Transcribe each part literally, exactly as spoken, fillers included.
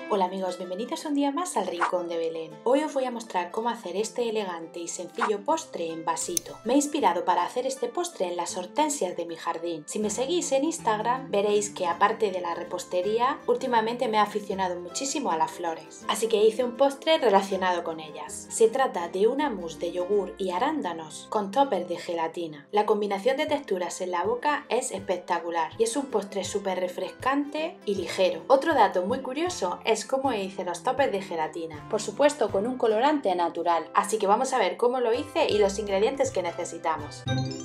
Hola amigos, bienvenidos un día más al Rincón de Belén. Hoy os voy a mostrar cómo hacer este elegante y sencillo postre en vasito. Me he inspirado para hacer este postre en las hortensias de mi jardín. Si me seguís en Instagram veréis que aparte de la repostería, últimamente me he aficionado muchísimo a las flores. Así que hice un postre relacionado con ellas. Se trata de una mousse de yogur y arándanos con toppers de gelatina. La combinación de texturas en la boca es espectacular y es un postre súper refrescante y ligero. Otro dato muy curioso es cómo hice los toppers de gelatina, por supuesto con un colorante natural, así que vamos a ver cómo lo hice y los ingredientes que necesitamos.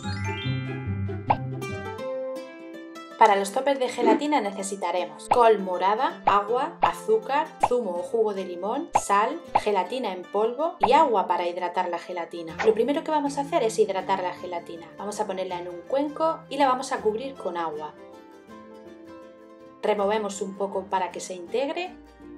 Para los toppers de gelatina necesitaremos col morada, agua, azúcar, zumo o jugo de limón, sal, gelatina en polvo y agua para hidratar la gelatina. Lo primero que vamos a hacer es hidratar la gelatina. Vamos a ponerla en un cuenco y la vamos a cubrir con agua. Removemos un poco para que se integre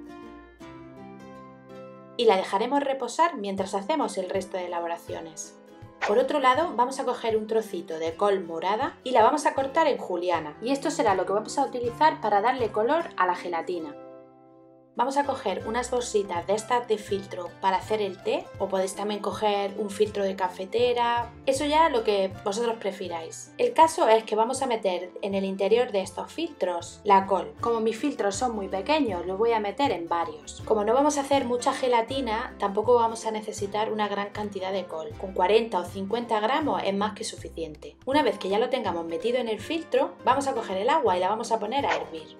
y la dejaremos reposar mientras hacemos el resto de elaboraciones. Por otro lado, vamos a coger un trocito de col morada y la vamos a cortar en juliana. Y esto será lo que vamos a utilizar para darle color a la gelatina. Vamos a coger unas bolsitas de estas de filtro para hacer el té, o podéis también coger un filtro de cafetera, eso ya lo que vosotros prefiráis. El caso es que vamos a meter en el interior de estos filtros la col. Como mis filtros son muy pequeños, lo voy a meter en varios. Como no vamos a hacer mucha gelatina, tampoco vamos a necesitar una gran cantidad de col. Con cuarenta o cincuenta gramos es más que suficiente. Una vez que ya lo tengamos metido en el filtro, vamos a coger el agua y la vamos a poner a hervir.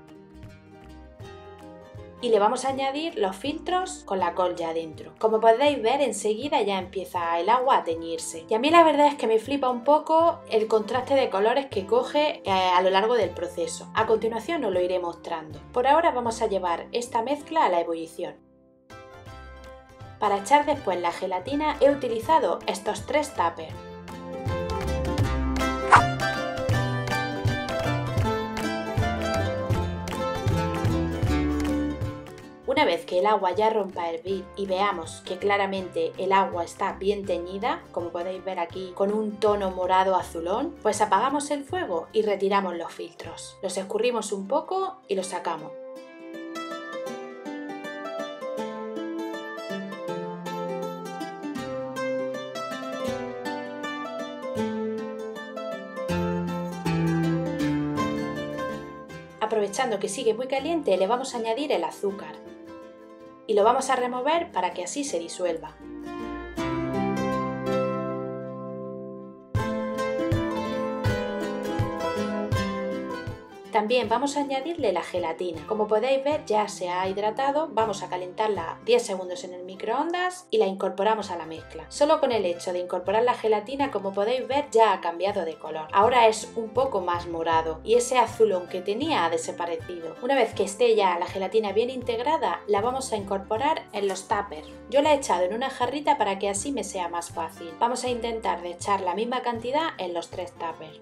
Y le vamos a añadir los filtros con la col ya dentro. Como podéis ver, enseguida ya empieza el agua a teñirse. Y a mí la verdad es que me flipa un poco el contraste de colores que coge eh, a lo largo del proceso. A continuación os lo iré mostrando. Por ahora vamos a llevar esta mezcla a la ebullición. Para echar después la gelatina he utilizado estos tres tuppers. Una vez que el agua ya rompa a hervir y veamos que claramente el agua está bien teñida, como podéis ver aquí con un tono morado azulón, pues apagamos el fuego y retiramos los filtros. Los escurrimos un poco y los sacamos. Aprovechando que sigue muy caliente, le vamos a añadir el azúcar. Y lo vamos a remover para que así se disuelva. También vamos a añadirle la gelatina. Como podéis ver, ya se ha hidratado, vamos a calentarla diez segundos en el microondas y la incorporamos a la mezcla. Solo con el hecho de incorporar la gelatina, como podéis ver, ya ha cambiado de color. Ahora es un poco más morado y ese azulón que tenía ha desaparecido. Una vez que esté ya la gelatina bien integrada, la vamos a incorporar en los tuppers. Yo la he echado en una jarrita para que así me sea más fácil. Vamos a intentar de echar la misma cantidad en los tres tuppers.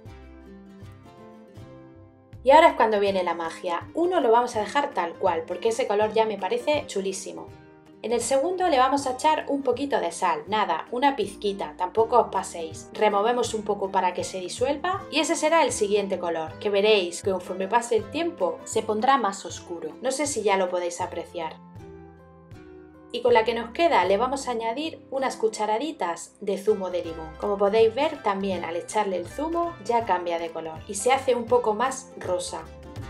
Y ahora es cuando viene la magia. Uno lo vamos a dejar tal cual, porque ese color ya me parece chulísimo. En el segundo le vamos a echar un poquito de sal, nada, una pizquita, tampoco os paséis. Removemos un poco para que se disuelva y ese será el siguiente color, que veréis que conforme pase el tiempo se pondrá más oscuro. No sé si ya lo podéis apreciar. Y con la que nos queda le vamos a añadir unas cucharaditas de zumo de limón. Como podéis ver, también al echarle el zumo ya cambia de color y se hace un poco más rosa.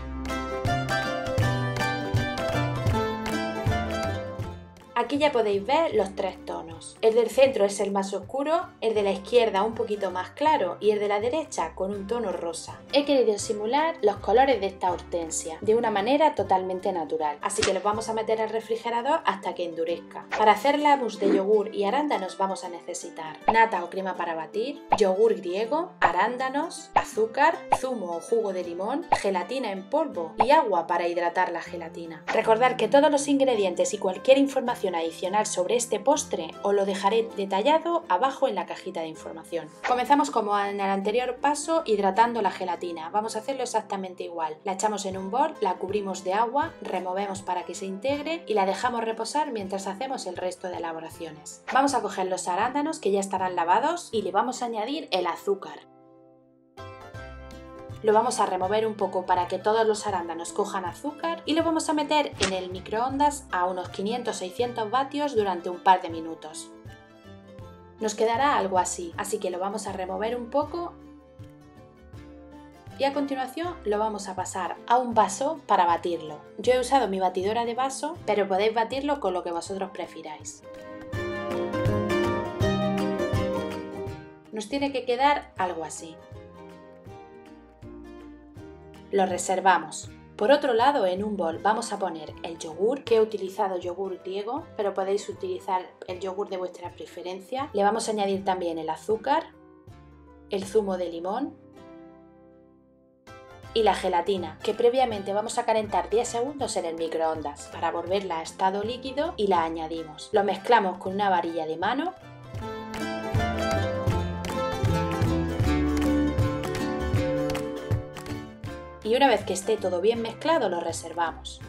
Aquí ya podéis ver los tres tonos. El del centro es el más oscuro, el de la izquierda un poquito más claro y el de la derecha con un tono rosa. He querido simular los colores de esta hortensia de una manera totalmente natural, así que los vamos a meter al refrigerador hasta que endurezca. Para hacer la mousse de yogur y arándanos vamos a necesitar nata o crema para batir, yogur griego, arándanos, azúcar, zumo o jugo de limón, gelatina en polvo y agua para hidratar la gelatina. Recordad que todos los ingredientes y cualquier información adicional sobre este postre os lo dejaré detallado abajo en la cajita de información. Comenzamos como en el anterior paso hidratando la gelatina. Vamos a hacerlo exactamente igual. La echamos en un bol, la cubrimos de agua, removemos para que se integre y la dejamos reposar mientras hacemos el resto de elaboraciones. Vamos a coger los arándanos que ya estarán lavados y le vamos a añadir el azúcar. Lo vamos a remover un poco para que todos los arándanos cojan azúcar y lo vamos a meter en el microondas a unos quinientos a seiscientos vatios durante un par de minutos. Nos quedará algo así, así que lo vamos a remover un poco y a continuación lo vamos a pasar a un vaso para batirlo. Yo he usado mi batidora de vaso, pero podéis batirlo con lo que vosotros prefiráis. Nos tiene que quedar algo así. Lo reservamos. Por otro lado, en un bol vamos a poner el yogur, que he utilizado yogur griego, pero podéis utilizar el yogur de vuestra preferencia. Le vamos a añadir también el azúcar, el zumo de limón y la gelatina, que previamente vamos a calentar diez segundos en el microondas para volverla a estado líquido y la añadimos. Lo mezclamos con una varilla de mano y una vez que esté todo bien mezclado lo reservamos.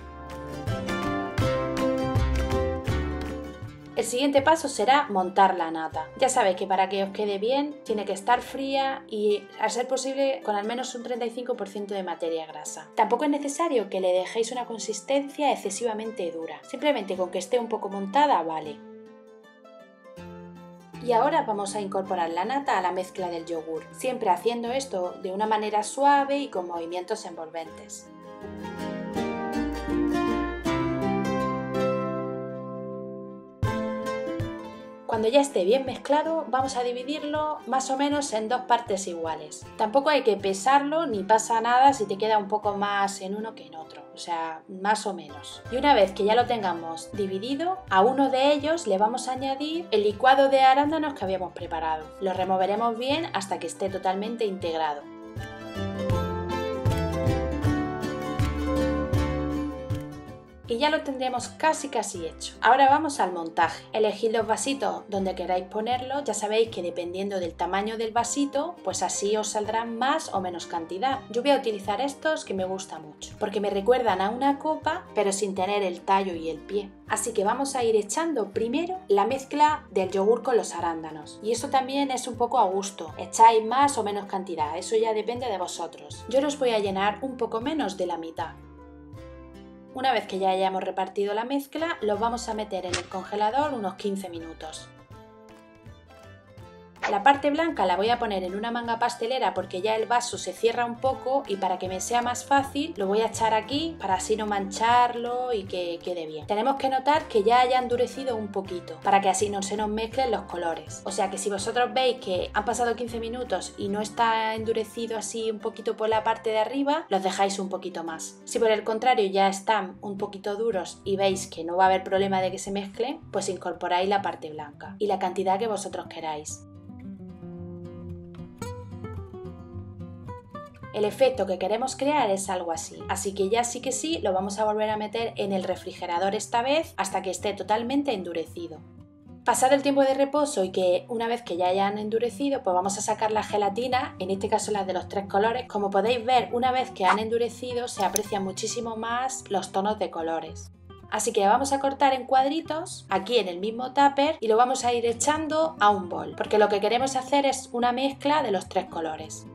El siguiente paso será montar la nata. Ya sabéis que para que os quede bien tiene que estar fría y, a ser posible, con al menos un treinta y cinco por ciento de materia grasa. Tampoco es necesario que le dejéis una consistencia excesivamente dura, simplemente con que esté un poco montada vale. Y ahora vamos a incorporar la nata a la mezcla del yogur, siempre haciendo esto de una manera suave y con movimientos envolventes. Cuando ya esté bien mezclado, vamos a dividirlo más o menos en dos partes iguales. Tampoco hay que pesarlo ni pasa nada si te queda un poco más en uno que en otro, o sea, más o menos. Y una vez que ya lo tengamos dividido, a uno de ellos le vamos a añadir el licuado de arándanos que habíamos preparado. Lo removeremos bien hasta que esté totalmente integrado. Y ya lo tendremos casi casi hecho. Ahora vamos al montaje. Elegid los vasitos donde queráis ponerlos. Ya sabéis que dependiendo del tamaño del vasito, pues así os saldrán más o menos cantidad. Yo voy a utilizar estos que me gustan mucho, porque me recuerdan a una copa, pero sin tener el tallo y el pie. Así que vamos a ir echando primero la mezcla del yogur con los arándanos. Y eso también es un poco a gusto. Echáis más o menos cantidad, eso ya depende de vosotros. Yo los voy a llenar un poco menos de la mitad. Una vez que ya hayamos repartido la mezcla, los vamos a meter en el congelador unos quince minutos. La parte blanca la voy a poner en una manga pastelera porque ya el vaso se cierra un poco y para que me sea más fácil lo voy a echar aquí para así no mancharlo y que quede bien. Tenemos que notar que ya haya endurecido un poquito para que así no se nos mezclen los colores. O sea que si vosotros veis que han pasado quince minutos y no está endurecido así un poquito por la parte de arriba, los dejáis un poquito más. Si por el contrario ya están un poquito duros y veis que no va a haber problema de que se mezclen, pues incorporáis la parte blanca y la cantidad que vosotros queráis. El efecto que queremos crear es algo así, así que ya sí que sí lo vamos a volver a meter en el refrigerador esta vez hasta que esté totalmente endurecido. Pasado el tiempo de reposo y que una vez que ya hayan endurecido, pues vamos a sacar la gelatina, en este caso las de los tres colores. Como podéis ver, una vez que han endurecido se aprecian muchísimo más los tonos de colores. Así que vamos a cortar en cuadritos aquí en el mismo tupper y lo vamos a ir echando a un bol, porque lo que queremos hacer es una mezcla de los tres colores.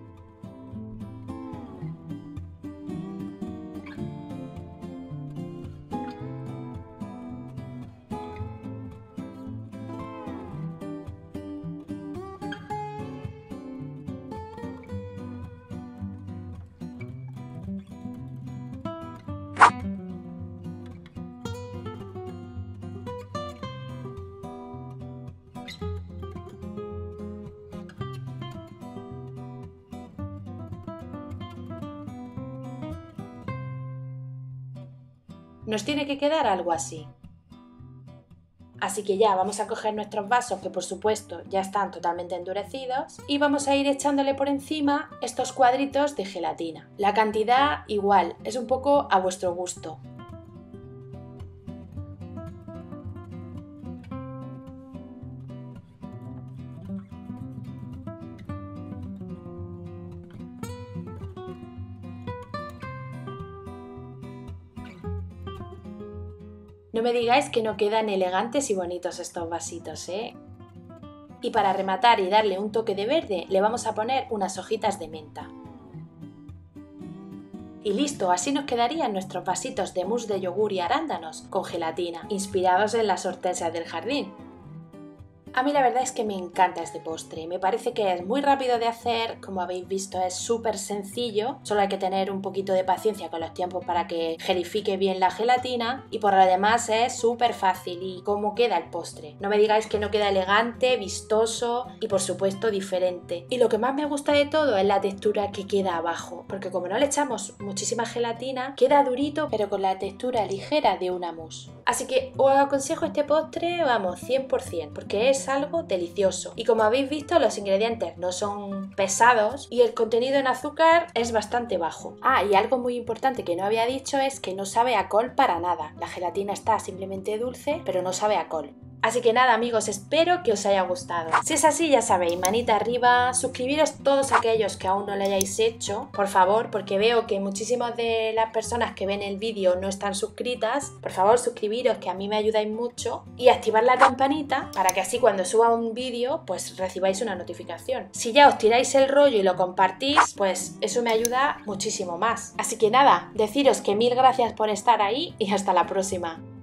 Nos tiene que quedar algo así. Así que ya vamos a coger nuestros vasos, que por supuesto ya están totalmente endurecidos, y vamos a ir echándole por encima estos cuadritos de gelatina. La cantidad igual, es un poco a vuestro gusto. No me digáis que no quedan elegantes y bonitos estos vasitos, ¿eh? Y para rematar y darle un toque de verde, le vamos a poner unas hojitas de menta. Y listo, así nos quedarían nuestros vasitos de mousse de yogur y arándanos con gelatina, inspirados en las hortensias del jardín. A mí la verdad es que me encanta este postre, me parece que es muy rápido de hacer, como habéis visto es súper sencillo, solo hay que tener un poquito de paciencia con los tiempos para que gelifique bien la gelatina y por lo demás es súper fácil. ¿Y cómo queda el postre? No me digáis que no queda elegante, vistoso y por supuesto diferente. Y lo que más me gusta de todo es la textura que queda abajo, porque como no le echamos muchísima gelatina, queda durito pero con la textura ligera de una mousse. Así que os aconsejo este postre, vamos, cien por cien, porque es algo delicioso. Y como habéis visto, los ingredientes no son pesados y el contenido en azúcar es bastante bajo. Ah, y algo muy importante que no había dicho es que no sabe a col para nada. La gelatina está simplemente dulce, pero no sabe a col. Así que nada amigos, espero que os haya gustado. Si es así, ya sabéis, manita arriba, suscribiros todos aquellos que aún no lo hayáis hecho, por favor, porque veo que muchísimas de las personas que ven el vídeo no están suscritas. Por favor, suscribiros, que a mí me ayudáis mucho, y activar la campanita para que así cuando suba un vídeo, pues recibáis una notificación. Si ya os tiráis el rollo y lo compartís, pues eso me ayuda muchísimo más. Así que nada, deciros que mil gracias por estar ahí y hasta la próxima.